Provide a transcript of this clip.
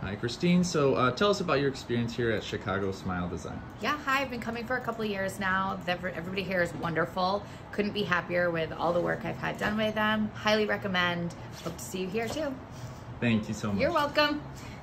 Hi, Christine. So tell us about your experience here at Chicago Smile Design. Yeah, hi. I've been coming for a couple of years now. Everybody here is wonderful. Couldn't be happier with all the work I've had done with them. Highly recommend. Hope to see you here too. Thank you so much. You're welcome.